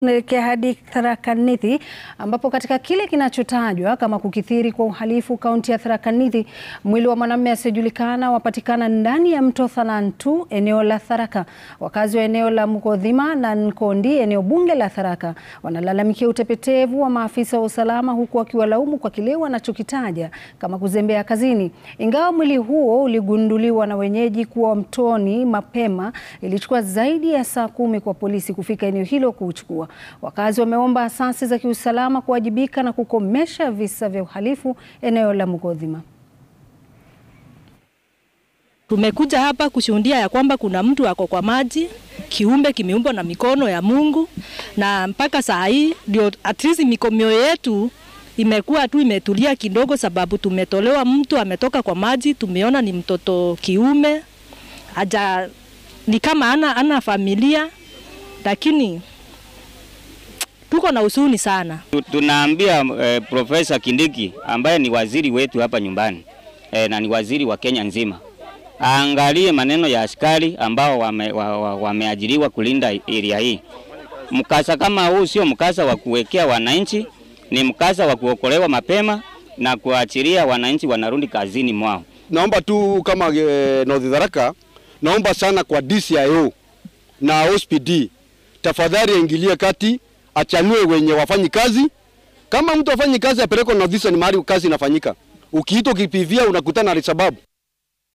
Tunaelekea hadi Tharaka Nithi ambapo katika kile kinachotajwa kama kukithiri kwa uhalifu kaunti ya Tharaka Nithi, mwili wa mwanamume asiyejulikana wapatikana ndani ya mto Thanantu eneo la Tharaka. Wakazi wa eneo la Mukodhima na Nkondi eneo bunge la Tharaka wanalalamikia utepetevu wa maafisa wa usalama, huku wakiwalaumu kwa kile wanachokitaja kama kuzembea kazini. Ingawa mwili huo uligunduliwa na wenyeji kuwa mtoni mapema, ilichukua zaidi ya saa 10 kwa polisi kufika eneo hilo kuuchukua. Wakazi wameomba asasi za kiusalama kuwajibika na kukomesha visa vya uhalifu eneo la Mukodhima. Tumekuja hapa kushuhudia ya kwamba kuna mtu ako kwa maji, kiumbe kimeumbwa na mikono ya Mungu, na mpaka saa hii ndio at least mikono yetu imekuwa tu imetulia kidogo, sababu tumetolewa mtu ametoka kwa maji, tumeona ni mtoto kiume, ni kama ana familia, lakini tuko na huzuni sana. Tunaambia Profesa Kindiki ambaye ni waziri wetu hapa nyumbani na ni waziri wa Kenya nzima, angalie maneno ya askari ambao wameajiriwa kulinda area hii. Mkasa kama huu sio mkasa wa kuwekea wananchi, ni mkasa wa kuokolewa mapema na kuachilia wananchi wanarudi kazini mwao. Naomba tu kama North Tharaka, naomba sana kwa DCIO na OSPD, tafadhali aingilie kati, achanue wenye wafanyi kazi. Kama mtu afanyi kazi apelekwe North Eastern, ni mahali kazi inafanyika. Ukiitwa ukipivia unakutana na sababu.